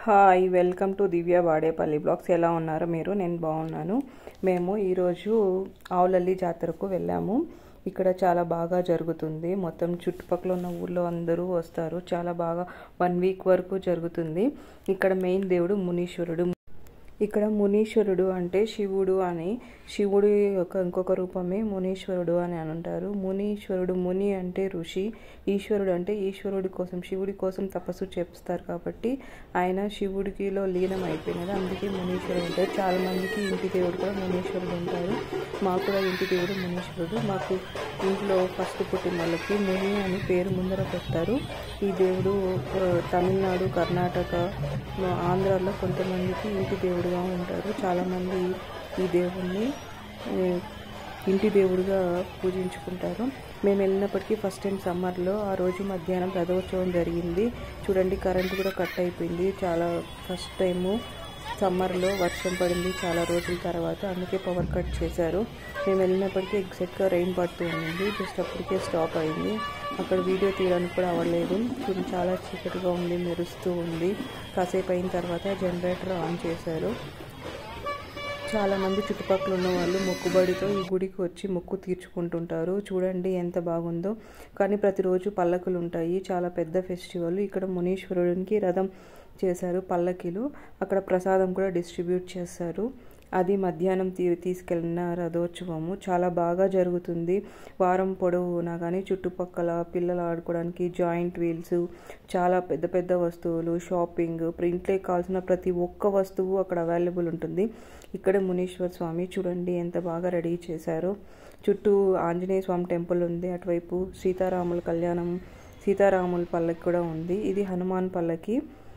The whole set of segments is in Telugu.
Hi welcome to Divya Vadepalli blogs. ఎలా ఉన్నారు మీరు? నేను బాగున్నాను. మేము ఈరోజు ఆవులల్లి జాతరకు వెళ్ళాము. ఇక్కడ చాలా బాగా జరుగుతుంది. మొత్తం చుట్టుపక్కల ఉన్న ఊళ్ళో అందరూ వస్తారు. చాలా బాగా 1 వీక్ వరకు జరుగుతుంది. ఇక్కడ మెయిన్ దేవుడు మునీశ్వరుడు. ఇక్కడ మునీశ్వరుడు అంటే శివుడు అని, శివుడి యొక్క ఇంకొక రూపమే మునీశ్వరుడు అని అంటారు. మునీశ్వరుడు, ముని అంటే ఋషి, ఈశ్వరుడు అంటే ఈశ్వరుడి కోసం, శివుడి కోసం తపస్సు చేస్తారు కాబట్టి ఆయన శివుడికిలో లీనం అయిపోయినది, అందుకే మునీశ్వరుడు ఉంటారు. చాలా మందికి ఇంటి దేవుడు కూడా మునీశ్వరుడు ఉంటారు. మాకు కూడా ఇంటి దేవుడు మునీశ్వరుడు. మాకు ఇంట్లో ఫస్ట్ పుట్టిన వాళ్ళకి ముని అని పేరు ముందర పెట్టారు. ఈ దేవుడు తమిళనాడు, కర్ణాటక, ఆంధ్రాలో కొంతమందికి ఇంటి దేవుడుగా ఉంటారు. చాలామంది ఈ దేవుణ్ణి ఇంటి దేవుడిగా పూజించుకుంటారు. మేము వెళ్ళినప్పటికీ ఫస్ట్ టైం సమ్మర్లో ఆ రోజు మధ్యాహ్నం రథోత్సవం జరిగింది. చూడండి, కరెంటు కూడా కట్ అయిపోయింది. చాలా ఫస్ట్ టైము సమ్మర్లో వర్షం పడింది చాలా రోజుల తర్వాత, అందుకే పవర్ కట్ చేశారు. మేము వెళ్ళినప్పటికీ ఎగ్జాక్ట్గా రెయిన్ పడుతూ ఉండింది. జస్ట్ అప్పటికే స్టాప్ అయింది. అక్కడ వీడియో తీయడానికి కూడా అవ్వలేదు. చూడండి, చాలా చీకటిగా ఉంది, మెరుస్తూ ఉంది. కాసేపు అయిన తర్వాత జనరేటర్ ఆన్ చేశారు. చాలామంది చుట్టుపక్కల ఉన్న వాళ్ళు మొక్కుబడితో ఈ గుడికి వచ్చి మొక్కు తీర్చుకుంటుంటారు. చూడండి ఎంత బాగుందో. కానీ ప్రతిరోజు పల్లకులు ఉంటాయి. చాలా పెద్ద ఫెస్టివల్. ఇక్కడ మునీశ్వరుడికి రథం చేశారు, పల్లకిలు. అక్కడ ప్రసాదం కూడా డిస్ట్రిబ్యూట్ చేస్తారు. అది మధ్యాహ్నం తీసుకెళ్ళిన రథోత్సవము. చాలా బాగా జరుగుతుంది. వారం పొడవునా కానీ చుట్టుపక్కల పిల్లలు ఆడుకోవడానికి జాయింట్ వీల్స్, చాలా పెద్ద పెద్ద వస్తువులు, షాపింగ్, ఇంట్లోకి కావాల్సిన ప్రతి ఒక్క వస్తువు అక్కడ అవైలబుల్ ఉంటుంది. ఇక్కడ మునీశ్వర స్వామి చూడండి ఎంత బాగా రెడీ చేశారు. చుట్టూ ఆంజనేయ స్వామి టెంపుల్ ఉంది. అటువైపు సీతారాముల కళ్యాణం, సీతారాముల పల్లకి కూడా ఉంది. ఇది హనుమాన్ పల్లకి.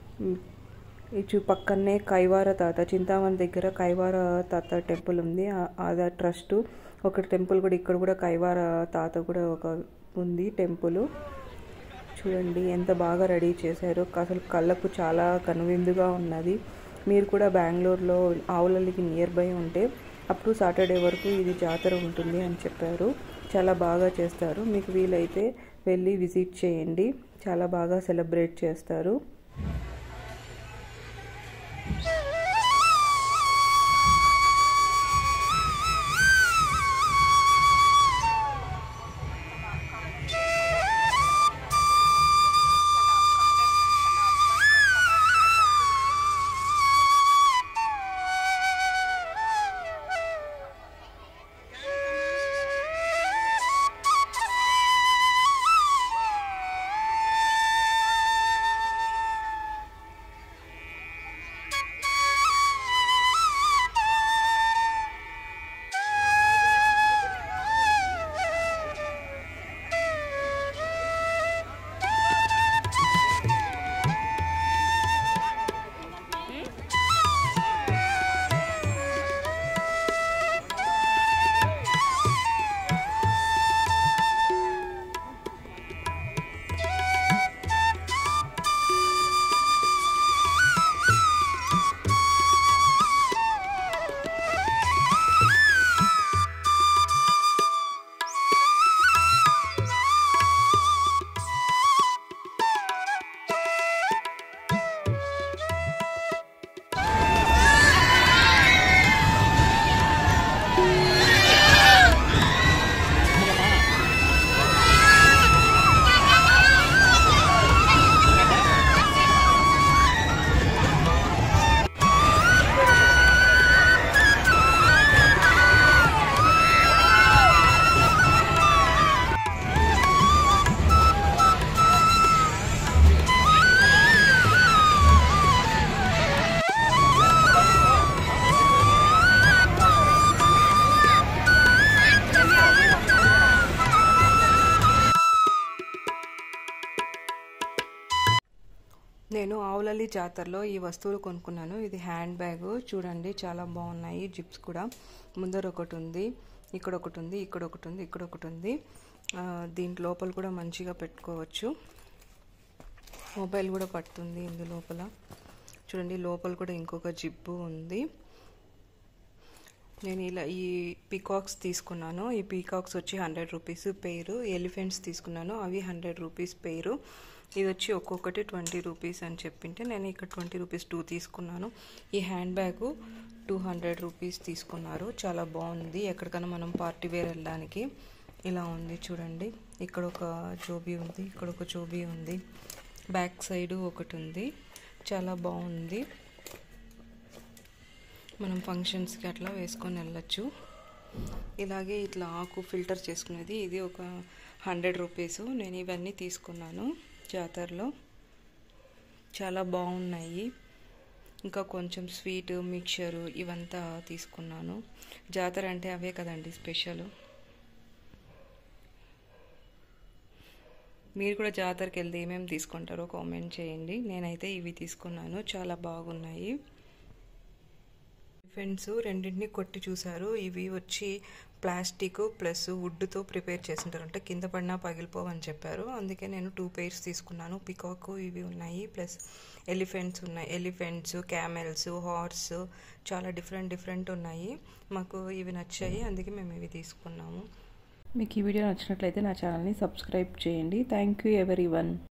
పక్కనే కైవార తాత, చింతామణి దగ్గర కైవార తాత టెంపుల్ ఉంది. అది ట్రస్ట్ ఒక టెంపుల్ కూడా, ఇక్కడ కూడా కైవార తాత కూడా ఒక ఉంది టెంపుల్. చూడండి ఎంత బాగా రెడీ చేశారు. అసలు కళ్ళకు చాలా కనువిందుగా ఉన్నది. మీరు కూడా బెంగళూరులో ఆవులల్లికి నియర్ బై ఉంటే అప్పుడు సాటర్డే వరకు ఇది జాతర ఉంటుంది అని చెప్పారు. చాలా బాగా చేస్తారు. మీకు వీలైతే వెళ్ళి విజిట్ చేయండి. చాలా బాగా సెలబ్రేట్ చేస్తారు. నేను ఆవులల్లి జాతరలో ఈ వస్తువులు కొనుక్కున్నాను. ఇది హ్యాండ్ బ్యాగ్. చూడండి చాలా బాగున్నాయి. జిప్స్ కూడా ముందర ఒకటి ఉంది, ఇక్కడ ఒకటి ఉంది, ఇక్కడ ఒకటి ఉంది, ఇక్కడ ఒకటి ఉంది. దీని లోపల కూడా మంచిగా పెట్టుకోవచ్చు. మొబైల్ కూడా పడుతుంది ఇందు లోపల. చూడండి లోపల కూడా ఇంకొక జిప్పు ఉంది. నేను ఇలా ఈ పీకాక్స్ తీసుకున్నాను. ఈ పీకాక్స్ వచ్చి 100 రూపీస్ పెయిర్. ఎలిఫెంట్స్ తీసుకున్నాను, అవి 100 రూపీస్ పెయిర్. ఇది వచ్చి ఒక్కొక్కటి 20 రూపీస్ అని చెప్పింటే నేను ఇక్కడ 20 రూపీస్ 2 తీసుకున్నాను. ఈ హ్యాండ్ బ్యాగు 200 రూపీస్ తీసుకున్నారు. చాలా బాగుంది. ఎక్కడికైనా మనం పార్టీ వేర్ వెళ్ళడానికి ఇలా ఉంది చూడండి. ఇక్కడ ఒక జోబీ ఉంది, ఇక్కడ ఒక జోబీ ఉంది, బ్యాక్ సైడ్ ఒకటి ఉంది. చాలా బాగుంది. మనం ఫంక్షన్స్కి అట్లా వేసుకొని వెళ్ళచ్చు. ఇలాగే ఇట్లా ఆకు ఫిల్టర్ చేసుకునేది ఇది ఒక 100 రూపీస్. నేను ఇవన్నీ తీసుకున్నాను జాతరలో. చాలా బాగున్నాయి. ఇంకా కొంచెం స్వీట్ మిక్చరు ఇవంతా తీసుకున్నాను. జాతర అంటే అవే కదండి స్పెషల్. మీరు కూడా జాతరకి వెళ్తే ఏమేమి తీసుకుంటారో కామెంట్ చేయండి. నేనైతే ఇవి తీసుకున్నాను. చాలా బాగున్నాయి. ఫ్రెండ్స్ రెండింటిని కొట్టి చూసారు. ఇవి వచ్చి ప్లాస్టిక్ ప్లస్ వుడ్తో ప్రిపేర్ చేసింటారు, అంటే కింద పడినా పగిలిపోవని చెప్పారు. అందుకే నేను 2 pairs తీసుకున్నాను. పికాక్ ఇవి ఉన్నాయి, ప్లస్ ఎలిఫెంట్స్ ఉన్నాయి. ఎలిఫెంట్స్, క్యామెల్స్, హార్స్ చాలా డిఫరెంట్ ఉన్నాయి. మాకు ఇవి నచ్చాయి, అందుకే మేము ఇవి తీసుకున్నాము. మీకు ఈ వీడియో నచ్చినట్లయితే నా ఛానల్ని సబ్స్క్రైబ్ చేయండి. Thank you everyone.